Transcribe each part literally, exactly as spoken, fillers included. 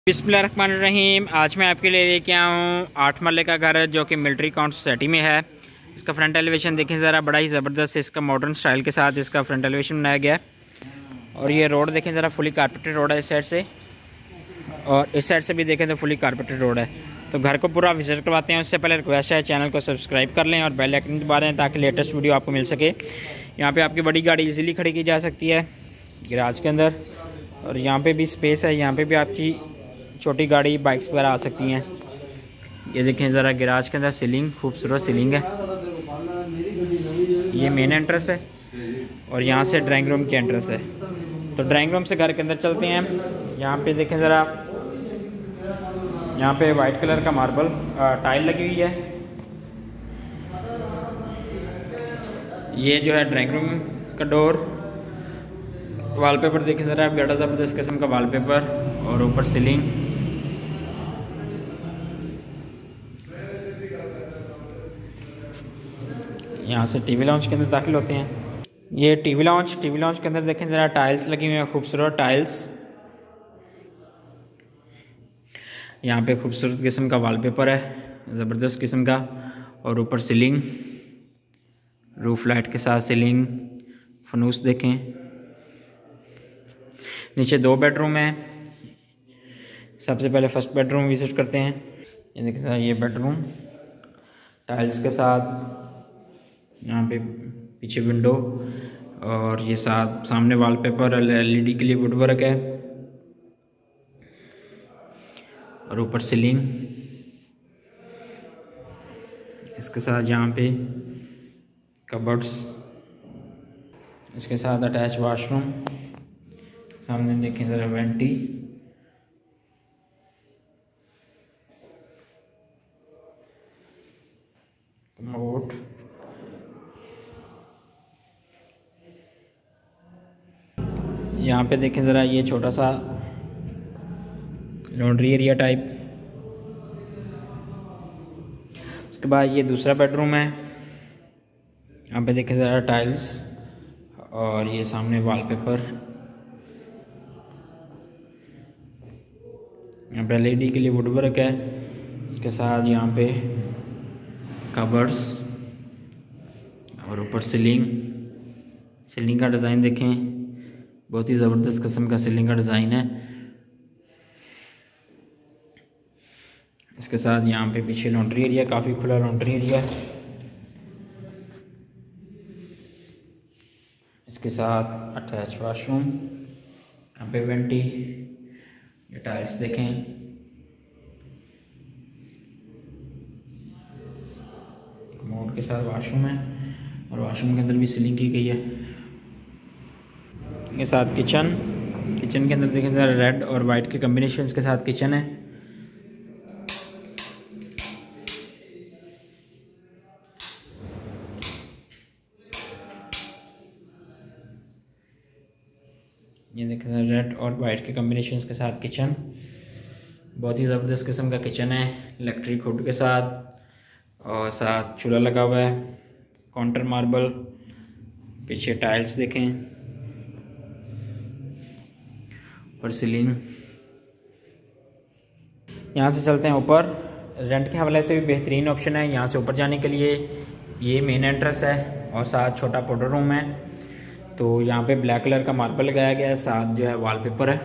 बिस्मिल्लाहिर्रहमानिर्रहीम। आज मैं आपके लिए लेके आया हूँ आठ मरले का घर जो कि मिलिट्री काउंट सोसाइटी में है। इसका फ्रंट एलिवेशन देखें ज़रा, बड़ा ही ज़बरदस्त इसका मॉडर्न स्टाइल के साथ इसका फ्रंट एलिवेशन बनाया गया है। और ये रोड देखें ज़रा, फुली कारपेटेड रोड है इस साइड से, और इस साइड से भी देखें तो फुली कारपेटेड रोड है। तो घर को पूरा विजिट करवाते हैं। उससे पहले रिक्वेस्ट है चैनल को सब्सक्राइब कर लें और बेल आइकन दबा दें ताकि लेटेस्ट वीडियो आपको मिल सके। यहाँ पे आपकी बड़ी गाड़ी इजीली खड़ी की जा सकती है गैराज के अंदर, और यहाँ पे भी स्पेस है। यहाँ पे भी आपकी छोटी गाड़ी बाइक्स वगैरह आ सकती हैं। ये देखें ज़रा, गैराज के अंदर सीलिंग, खूबसूरत सीलिंग है। ये मेन एंट्रेंस है और यहाँ से ड्राइंग रूम की एंट्रेंस है। तो ड्राइंग रूम से घर के अंदर चलते हैं। यहाँ पे देखें ज़रा, यहाँ पे वाइट कलर का मार्बल टाइल लगी हुई है। ये जो है ड्राइंग रूम का डोर। वॉलपेपर देखें ज़रा, बड़ा ज़बरदस्त किस्म का वॉलपेपर, और ऊपर सीलिंग। यहाँ से टीवी लाउंज के अंदर दाखिल होते हैं। ये टीवी लाउंज टीवी लाउंज के अंदर देखें ज़रा, टाइल्स लगी हुई हैं, खूबसूरत टाइल्स। यहाँ पे खूबसूरत किस्म का वॉलपेपर है, ज़बरदस्त किस्म का, और ऊपर सीलिंग, रूफ लाइट के साथ सीलिंग, फनूस देखें। नीचे दो बेडरूम है। सबसे पहले फर्स्ट बेडरूम विजिट करते हैं। ये देखें ज़रा, ये बेडरूम टाइल्स के साथ, यहाँ पे पीछे विंडो, और ये साथ सामने वॉलपेपर एलईडी के लिए वुड वर्क है, और ऊपर सीलिंग। इसके साथ यहाँ पे कबर्ड्स, इसके साथ अटैच वॉशरूम। सामने देखें ज़रा, वेंटी, कमोड, यहाँ पे देखें ज़रा, ये छोटा सा लॉन्ड्री एरिया टाइप। उसके बाद ये दूसरा बेडरूम है। यहाँ पे देखें ज़रा, टाइल्स, और ये सामने वॉलपेपर। यहाँ पे एलईडी के लिए वुड वर्क है। इसके साथ यहाँ पे कबर्ड्स, और ऊपर सीलिंग। सीलिंग का डिज़ाइन देखें, बहुत ही ज़बरदस्त किस्म का सीलिंग का डिज़ाइन है। इसके साथ यहाँ पे पीछे लॉन्ड्री एरिया, काफ़ी खुला लॉन्ड्री एरिया है। इसके साथ अटैच वॉशरूम, यहाँ पे वेंटी। ये टाइल्स देखें, कमोड के साथ वॉशरूम है, और वॉशरूम के अंदर भी सीलिंग की गई है। के साथ किचन किचन के अंदर देखें ज़रा, रेड और वाइट के कम्बिनेशन के साथ किचन है। ये देखें ज़रा, रेड और वाइट के कम्बिनेशन के साथ किचन, बहुत ही ज़बरदस्त किस्म का किचन है, इलेक्ट्रिक हुड के साथ, और साथ चूल्हा लगा हुआ है, काउंटर मार्बल। पीछे टाइल्स देखें, और सीलिंग। यहाँ से चलते हैं ऊपर। रेंट के हवाले से भी बेहतरीन ऑप्शन है। यहाँ से ऊपर जाने के लिए ये मेन एंट्रेंस है, और साथ छोटा पाउडर रूम है। तो यहाँ पे ब्लैक कलर का मार्बल लगाया गया है, साथ जो है वॉलपेपर है।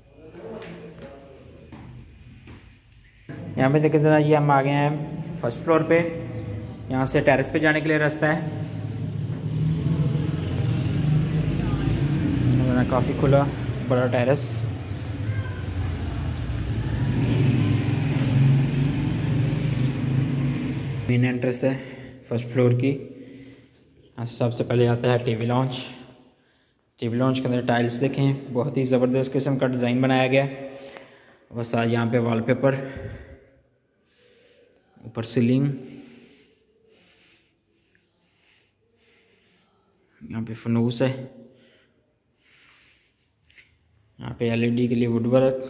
यहाँ पे देखिए ज़रा, ये हम आ गए हैं फर्स्ट फ्लोर पे। यहाँ से टेरेस पे जाने के लिए रास्ता है, काफ़ी खुला बड़ा टेरेस। मेन एंट्रेंस है फर्स्ट फ्लोर की। यहाँ से सबसे पहले आता है टीवी लॉन्च। टीवी लॉन्च के अंदर टाइल्स देखें, बहुत ही ज़बरदस्त किस्म का डिज़ाइन बनाया गया है, और साथ यहाँ पे वॉलपेपर, ऊपर सीलिंग। यहाँ पे फनूस है, यहाँ पे एलईडी के लिए वुड वर्क।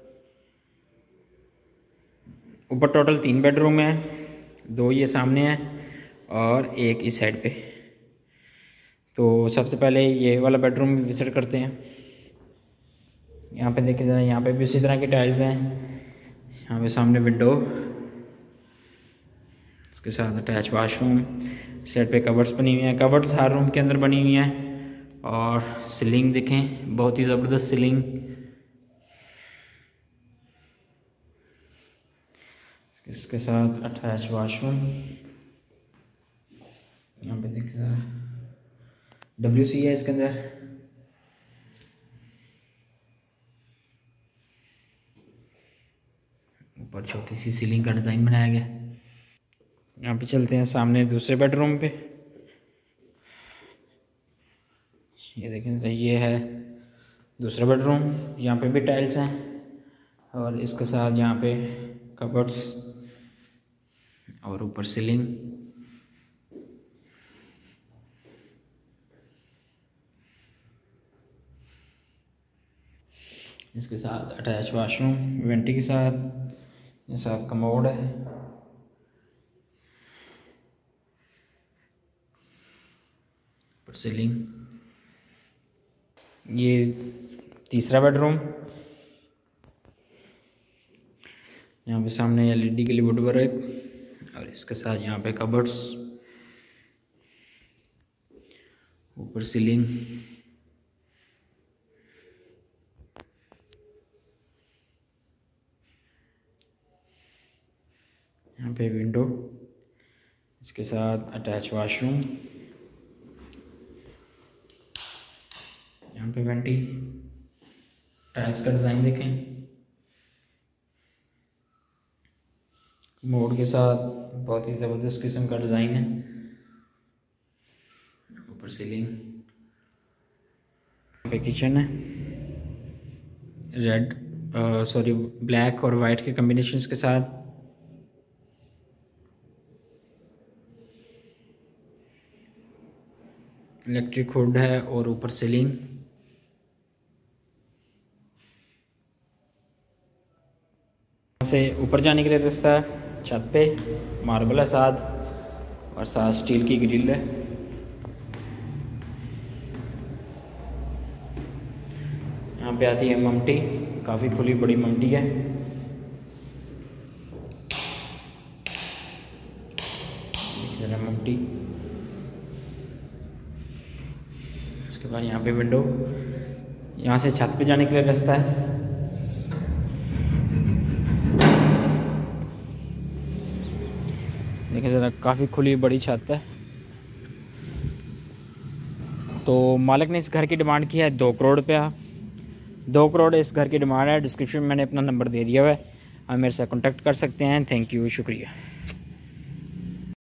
ऊपर टोटल तीन बेडरूम है, दो ये सामने है और एक इस साइड पे। तो सबसे पहले ये वाला बेडरूम विजिट करते हैं। यहाँ पे देखिए ज़रा, यहाँ पे भी उसी तरह की टाइल्स हैं। यहाँ पे सामने विंडो, इसके साथ अटैच वाशरूम, सेट पे कबर्ड्स बनी हुई हैं। कबर्ड्स हर रूम के अंदर बनी हुई हैं। और सीलिंग देखें, बहुत ही ज़बरदस्त सीलिंग। इसके साथ अटैच वाशरूम। यहाँ पे देखिए ज़रा, डब्ल्यू सी है इसके अंदर। ऊपर छोटी सी सीलिंग का डिज़ाइन बनाया गया। यहाँ पे चलते हैं सामने दूसरे बेडरूम पे। ये देखें, ये है दूसरा बेडरूम। यहाँ पे भी टाइल्स हैं और इसके साथ यहाँ पे कबर्ड्स और ऊपर सीलिंग। इसके साथ अटैच वाशरूम वेंटी के साथ, ये साथ कमोड है। ऊपर सीलिंग। ये तीसरा बेडरूम। यहाँ पे सामने एलईडी के लिए वुड वर्क और इसके साथ यहाँ पे कबर्ड्स, ऊपर सीलिंग। यहाँ पे विंडो, इसके साथ अटैच वाशरूम। यहाँ पे वेंटी। टाइल्स का डिज़ाइन देखें, मोड के साथ बहुत ही ज़बरदस्त किस्म का डिज़ाइन है। ऊपर सीलिंग। यहाँ पे किचन है, रेड सॉरी ब्लैक और वाइट के कम्बिनेशंस के साथ। इलेक्ट्रिक हुड है और ऊपर सीलिंग। से ऊपर जाने के लिए रास्ता है, छत पे मार्बल है साथ और साथ स्टील की ग्रिल है। यहाँ पे आती है ममटी, काफ़ी खुली बड़ी ममटी है। जरा ममटी। उसके बाद यहाँ पे विंडो, यहाँ से छत पे जाने के लिए रास्ता है। देखिए ज़रा, काफ़ी खुली बड़ी छत है। तो मालिक ने इस घर की डिमांड की है दो करोड़ रुपया। दो करोड़ इस घर की डिमांड है। डिस्क्रिप्शन में मैंने अपना नंबर दे दिया हुआ है, आप मेरे से कांटेक्ट कर सकते हैं। थैंक यू, शुक्रिया।